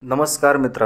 नमस्कार मित्र,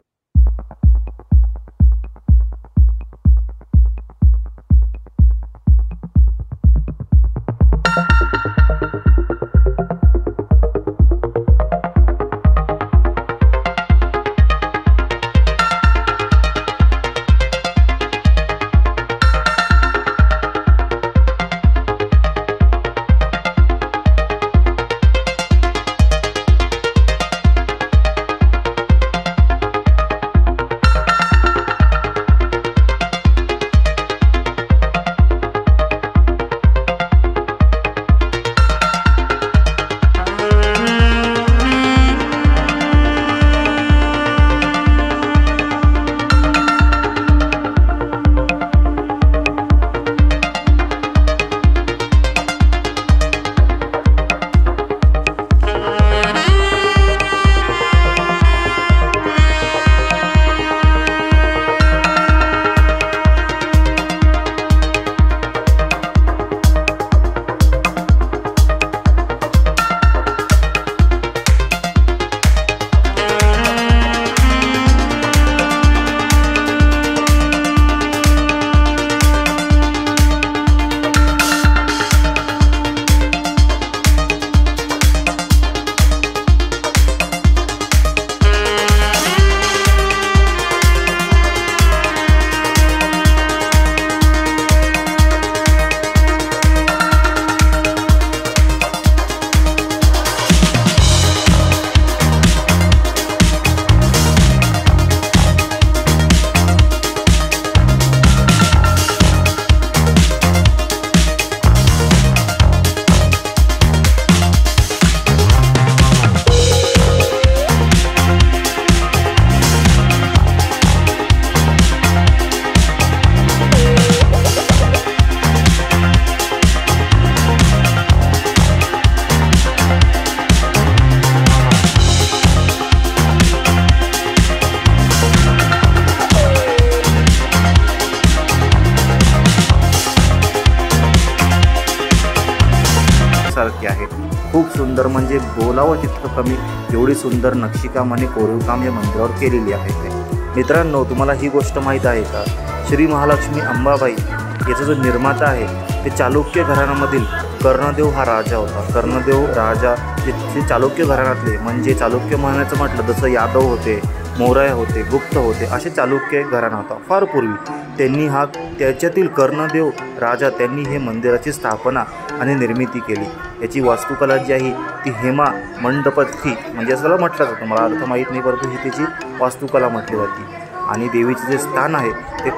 सारखे आहे। खूप सुंदर, म्हणजे बोलावं तितकं कमी, एवढी सुंदर नक्षीकाम आणि कोरीवकाम या मंदिरावर केलेली आहे। मित्रांनो, तुम्हाला ही गोष्ट माहीत आहे का? श्री महालक्ष्मी अंबाबाई याचा जो निर्माता आहे ते चालुक्य घराण्यामधील कर्णदेव हा राजा होता। कर्णदेव राजा ते चालुक्य घराण्यातले, म्हणजे चालुक्य म्हणायचं म्हटलं जसं यादव होते, मौर्य होते, गुप्त होते, असे चालुक्य घराणा होता फार पूर्वी। त्यांनी त्याच्यातील कर्णदेव राजा त्यांनी हे मंदिराची स्थापना आणि निर्मिती केली। याची वास्तुकला जी आहे ती हेमा मंडपथी म्हणजे असं म्हटलं जातं, मला अर्थ माहीत नाही, परंतु ही त्याची वास्तुकला म्हटली जाते। आणि देवीचे जे स्थान आहे ते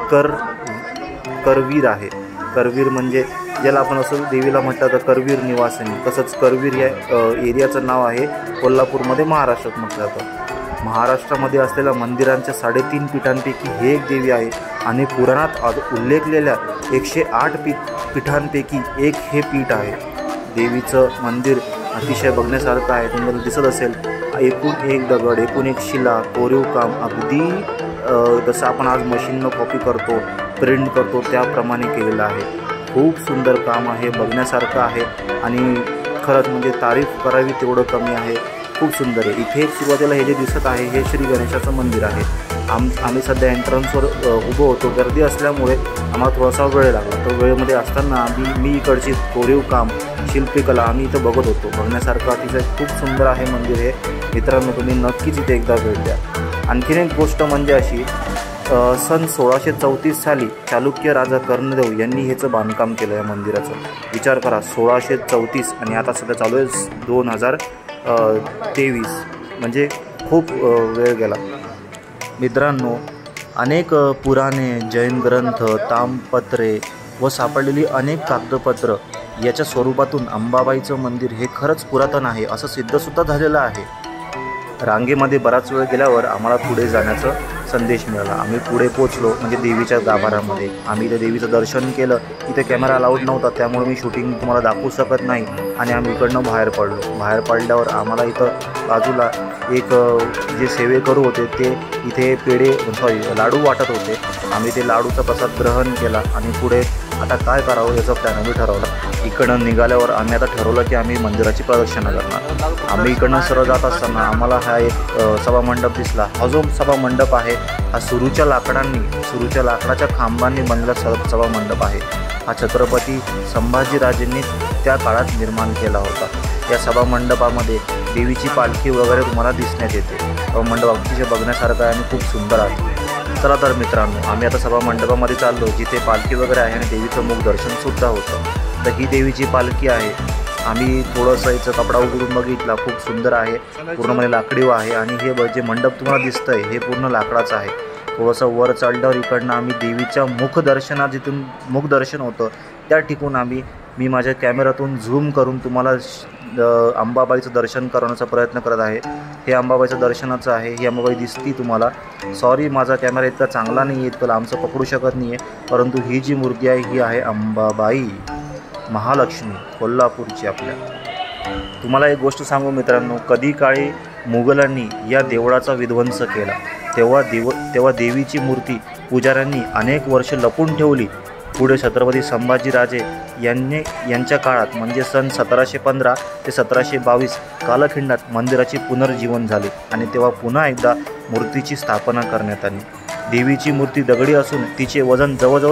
करवीर आहे। करवीर म्हणजे ज्याला आपण असं देवीला म्हटलं तर करवीर निवासिनी, तसंच करवीर या एरियाचं नाव आहे कोल्हापूरमध्ये, महाराष्ट्रात म्हटलं जातं। महाराष्ट्रामध्ये असलेल्या मंदिरांच्या 3.5 पीठांपैकी हे एक देवी आहे आणि पुराणात उल्लेखलेल्या 108 पीठांपैकी एक हे पीठ आहे। देवीचं मंदिर अतिशय बघण्यासारखं आहे, तुम्हाला दिसत असेल। एकूण एक दगड, एकूण एक शिला, कोरीवकाम अगदी जसं आपण आज मशीननं कॉपी करतो, प्रिंट करतो त्याप्रमाणे केलेलं आहे। खूप सुंदर काम आहे, बघण्यासारखं आहे आणि खरंच म्हणजे तारीफ करावी तेवढं कमी आहे। खूप सुंदर आहे। इथे सुरुवातीला हे जे दिसत आहे हे श्री गणेशाचं मंदिर आहे। आम्ही सध्या एंट्रन्सवर उभं होतो, गर्दी असल्यामुळे आम्हाला थोडासा वेळ लागला। तर वेळेमध्ये असताना मी इकडची कोरीवकाम, शिल्पकला आम्ही इथं बघत होतो। बघण्यासारखं अतिशय खूप सुंदर आहे मंदिर हे। मित्रांनो, तुम्ही नक्कीच इथे एकदा भेट द्या। आणखीन एक गोष्ट म्हणजे अशी, सन 1634 साली चालुक्य राजा कर्णदेव यांनी ह्याचं बांधकाम केलं या मंदिराचं। विचार करा, 1634 आणि आता सध्या चालू आहे 2023, म्हणजे खूप वेळ गेला। मित्रांनो, अनेक पुराणे, जैन ग्रंथ, तामपत्रे व सापडलेली अनेक कागदपत्र याच्या स्वरूपातून अंबाबाईचं मंदिर हे खरंच पुरातन आहे असं सिद्धसुद्धा झालेलं आहे। रांगेमध्ये बराच वेळ गेल्यावर आम्हाला पुढे जाण्याचं संदेश मिळाला। आम्ही पुढे पोचलो म्हणजे देवीच्या गाभाऱ्यामध्ये। आम्ही इथे देवीचं दर्शन केलं। इथे कॅमेरा अलाउड नव्हता त्यामुळे मी शूटिंग तुम्हाला दाखवू शकत नाही आणि आम्ही इकडनं बाहेर पडलो। बाहेर पडल्यावर आम्हाला इथं बाजूला एक जे सेवेकरू होते ते इथे लाडू वाटत होते। आम्ही ते लाडूचा प्रसाद ग्रहण केला आणि पुढे आता काय करावं याचा प्लॅन आम्ही ठरवला। इकडनं निघाल्यावर आम्ही आता ठरवलं की आम्ही मंदिराची प्रदक्षिणा करणार। आम्ही इकडनं सरळ जात असताना आम्हाला हा एक सभामंडप दिसला। हा जो सभामंडप आहे हा सुरूच्या लाकडाच्या खांबांनी बनलेला सभामंडप आहे। हा छत्रपती संभाजीराजेंनी त्या काळात निर्माण केला होता। या सभामंडपामध्ये देवीची पालखी वगैरे तुम्हाला दिसण्यात येते। सभामंडप अतिशय बघण्यासारखं आहे आणि खूप सुंदर आहे। चला तर मित्रांनो, आम्ही आता सभामंडपामध्ये चाललो जिथे पालखी वगैरे आहे आणि देवीचं मुख दर्शनसुद्धा होतं। तर ही देवीची पालखी आहे। आम्ही थोडंसं याचा कपडा उघडून बघितला, खूप सुंदर आहे, पूर्णपणे लाकडीव आहे आणि हे जे मंडप तुम्हाला दिसतंय हे पूर्ण लाकडाचं आहे। थोडंसं वर चढल्यावर इकडनं आम्ही देवीच्या जिथून मुखदर्शन होतं त्या ठिकाणी मी माझ्या कॅमेऱ्यातून झूम करून तुम्हाला अंबाबाईचं दर्शन करण्याचा प्रयत्न करत आहे। हे अंबाबाईचं दर्शनाचं आहे। ही अंबाबाई दिसती तुम्हाला। सॉरी, माझा कॅमेरा इतका चांगला नाही आहे, इतकं लांबचं पकडू शकत नाही आहे, परंतु ही जी मूर्ती आहे ही आहे अंबाबाई महालक्ष्मी कोल्हापूरची आपल्या। तुम्हाला एक गोष्ट सांगू मित्रांनो, कधी काळी मुघलांनी या देवळाचा विध्वंस केला तेव्हा देवीची मूर्ती पुजाऱ्यांनी अनेक वर्ष लपून ठेवली। पुढे छत्रपती संभाजीराजे यांच्या काळात म्हणजे सन 1715 ते 1722 कालखंडात मंदिराचे पुनर्जीवन झाले आणि तेव्हा पुन्हा एकदा मूर्तीची स्थापना करण्यात आली। देवीची मूर्ती दगडी असून तिचे वजन जवळजवळ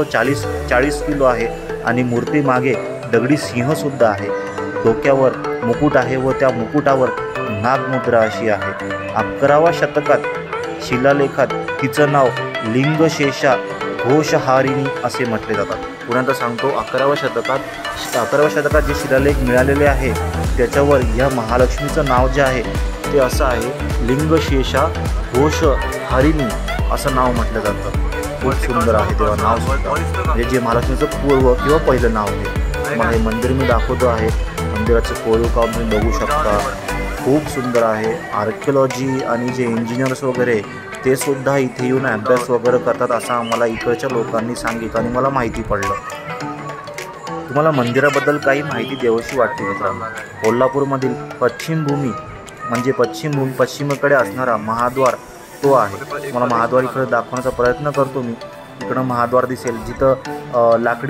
40 किलो आहे आणि मूर्तीमागे दगडी सिंहसुद्धा आहे। डोक्यावर मुकुट आहे व त्या मुकुटावर नागमुद्रा अशी आहे। 11व्या शतकात शिलालेखात तिचं नाव लिंगशेषा घोषहारिणी असे म्हटले जातात। पुन्हा सांगतो, 11व्या शतकात जे शिलालेख मिळालेले आहे त्याच्यावर या महालक्ष्मीचं नाव जे आहे ते असं आहे, लिंगशेषा घोषहारिणी असं नाव म्हटलं जातं। खूप सुंदर आहे तेव्हा नाव सुद्धा, म्हणजे जे महालक्ष्मीचं पूर्व किंवा पहिलं नाव आहे। मला हे मंदिर मी दाखवतो आहे। मंदिराचं कोरीव काम तुम्ही बघू शकता, खूप सुंदर आहे। आर्किओलॉजी आणि जे इंजिनियर्स वगैरे ते सुद्धा इथे येऊन अभ्यास वगैरे करतात असं आम्हाला इकडच्या लोकांनी सांगितलं आणि मला माहिती पडलं। तुम्हाला मंदिराबद्दल काही माहिती द्यावीशी वाटते मित्रांनो। कोल्हापूरमधील पश्चिमेकडे असणारा महाद्वार तो आहे। तुम्हाला महाद्वार इकडे दाखवण्याचा प्रयत्न करतो मी। इकडं महाद्वार दिसेल जिथं लाकडी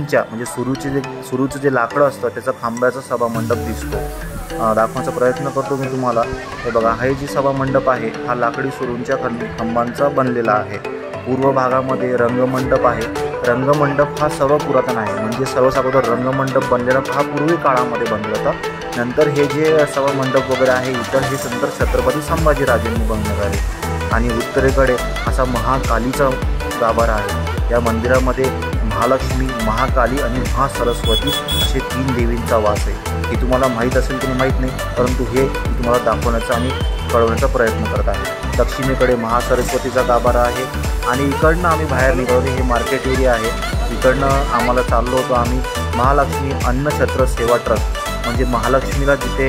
सुरूचं जे लाकडं असतं त्याचा खांबाचा सभामंडप दिसतो। दाखवण्याचा प्रयत्न करतो मी तुम्हाला। हे बघा, हा जी सभामंडप आहे हा लाकडी सुरूंच्या खांबांचा बनलेला आहे। पूर्व भागामध्ये रंगमंडप आहे। रंगमंडप हा सर्व पुरातन आहे, म्हणजे सर्वात अगोदर रंगमंडप बनलेला हा पूर्वी काळामध्ये बनला होता। नंतर हे जे सभामंडप वगैरे आहे इतर हे नंतर छत्रपती संभाजीराजेंनी बनवण्यात आले। आणि उत्तरेकडे असा महाकालीचा गाभारा आहे। या मंदिरामध्ये महालक्ष्मी, महाकाली आणि महासरस्वती असे 3 देवींचा वास आहे। हे तुम्हाला माहीत असेल की माहीत नाही, परंतु हे तुम्हाला दाखवण्याचा आणि कळवण्याचा प्रयत्न करत आहे। दक्षिणेकडे महासरस्वतीचा गाभारा आहे आणि इकडनं आम्ही बाहेर निघालो। हे मार्केट एरिया आहे। इकडनं आम्हाला चाललो होतो आम्ही महालक्ष्मी अन्नछत्र सेवा ट्रस्ट, म्हणजे महालक्ष्मीला जिथे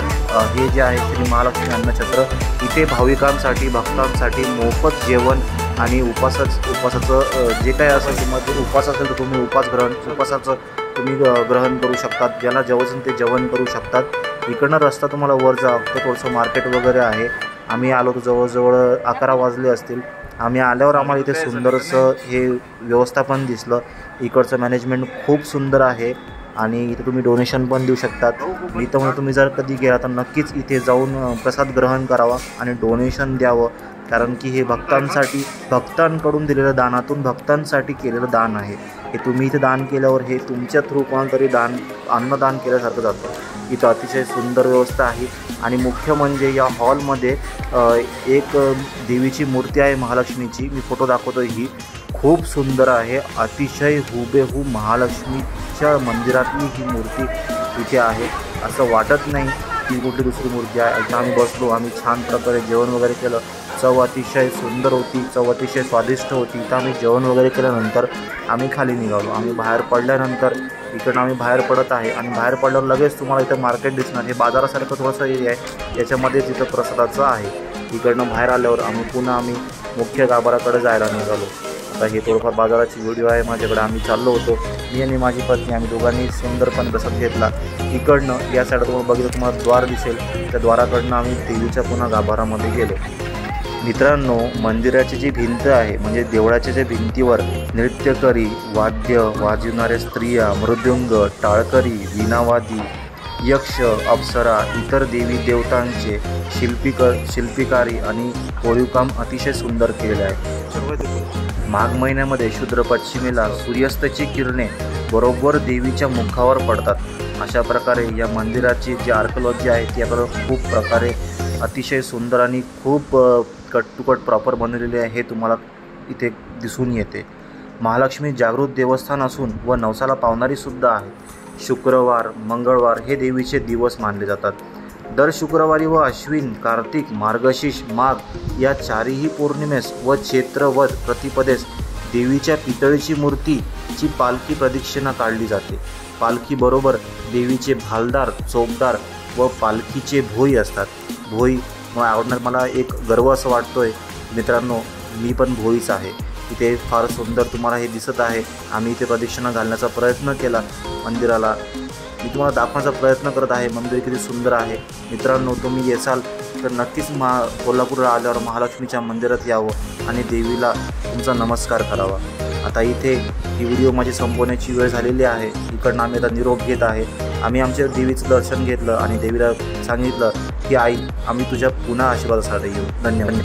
हे जे आहे श्री महालक्ष्मी अन्नछत्र, इथे भाविकांसाठी भक्तांसाठी मोफत जेवण आणि उपासाचं जे काही असेल तुम्हाला उपास असेल तर तुम्ही उपासाचं तुम्ही ग्रहण करू शकतात। ज्याला जेवण ते जेवण करू शकतात। इकडनं रस्ता तुम्हाला वर जावं तर थोडंसं मार्केट वगैरे आहे। आम्ही आलो तर जवळजवळ 11 वाजले असतील। आम्ही आल्यावर आम्हाला इथे सुंदरसं हे व्यवस्थापन दिसलं। इकडचं मॅनेजमेंट खूप सुंदर आहे आणि इथे तुम्ही डोनेशन पण देऊ शकतात। मी तर म्हणून तुम्ही जर कधी गेला तर नक्कीच इथे जाऊन प्रसाद ग्रहण करावा आणि डोनेशन द्यावं, कारण की हे भक्तांकडून दिलेलं दानातून भक्तांसाठी केलेलं दान आहे। हे तुम्ही इथे दान केल्यावर हे तुमच्या थ्रू कोणाला तरी अन्नदान केल्यासारखं जातं। इथं अतिशय सुंदर व्यवस्था आहे आणि मुख्य म्हणजे या हॉलमध्ये एक देवीची मूर्ती आहे महालक्ष्मीची। मी फोटो दाखवतो, ही खूप सुंदर आहे। अतिशय हुबेहूब महालक्ष्मीच्या मंदिरातली ही मूर्ती इथे आहे, असं वाटत नाही की कुठली दुसरी मूर्ती आहे। आता आम्ही बसलो, आम्ही छान प्रकारे जेवण वगैरे केलं। चव अतिशय सुंदर होती, चव अतिशय स्वादिष्ट होती। तर आम्ही जेवण वगैरे केल्यानंतर आम्ही खाली निघालो। आम्ही बाहेर पडल्यानंतर इकडनं आम्ही बाहेर पडत आहे आणि बाहेर पडल्यावर लगेच तुम्हाला इथं मार्केट दिसणार। हे बाजारासारखं थोडंसं एरिया आहे, याच्यामध्ये तिथं प्रसादाचं आहे। इकडनं बाहेर आल्यावर आम्ही मुख्य गाभाऱ्याकडे जायला निघालो। आता हे थोडंफार बाजाराची व्हिडिओ आहे माझ्याकडे। आम्ही चाललो होतो, मी आणि माझी पत्नी, आम्ही दोघांनी सुंदरपणे प्रसाद घेतला। इकडनं या साईडला तुम्हाला बघितलं तुम्हाला द्वार दिसेल, त्या द्वाराकडनं आम्ही देवीच्या पुन्हा गाभारामध्ये गेलो। मित्रांनो, मंदिराची जी भिंत आहे म्हणजे देवळाच्या ज्या भिंतीवर नृत्यकरी, वाद्य वाजवणाऱ्या स्त्रिया, मृदुंग, टाळकरी, वीणावादी, यक्ष, अप्सरा, इतर देवी देवतांचे शिल्पकारी आणि कोरीवकाम अतिशय सुंदर केलेले आहे। माघ महिन्यामध्ये शुद्र पश्चिमेला सूर्यास्ताची किरणे बरोबर देवीच्या मुखावर पडतात। अशा प्रकारे या मंदिराची जी आर्किओलॉजी आहे ती आपल्याला खूप प्रकारे अतिशय सुंदर आणि खूप कट टू कट प्रॉपर बनवलेले आहे हे तुम्हाला इथे दिसून येते। महालक्ष्मी जागृत देवस्थान असून व नवसाला पावणारी सुद्धा आहे। शुक्रवार, मंगळवार हे देवीचे दिवस मानले जातात। दर शुक्रवारी व अश्विन, कार्तिक, मार्गशीर्ष, माघ या चारही पौर्णिमेस व चैत्रवध प्रतिपदेस देवीच्या पितळीची मूर्तीची पालखी प्रदक्षिणा काढली जाते। पालखी बरोबर देवीचे भालदार, चोपदार व पालखीचे भोई असतात। भोई आवडणार मला एक गर्व असं वाटतोय मित्रांनो, मी पण भोईच आहे। इथे फार सुंदर तुम्हाला हे दिसत आहे। आम्ही इथे प्रदक्षिणा घालण्याचा प्रयत्न केला मंदिराला, मी तुम्हाला दाखवण्याचा प्रयत्न करत आहे मंदिर किती सुंदर आहे। मित्रांनो, तुम्ही येसाल तर नक्कीच कोल्हापूरला आल्यावर महालक्ष्मीच्या मंदिरात यावं आणि देवीला तुमचा नमस्कार करावा। आता इथे ही व्हिडिओ माझी संपवण्याची वेळ झालेली आहे। इकडनं आम्ही आता निरोप घेत आहे। आम्ही आमच्या देवीचं दर्शन घेतलं आणि देवीला सांगितलं की आई, आम्ही तुझ्या पुन्हा आशीर्वादासाठी येऊ। धन्यवाद।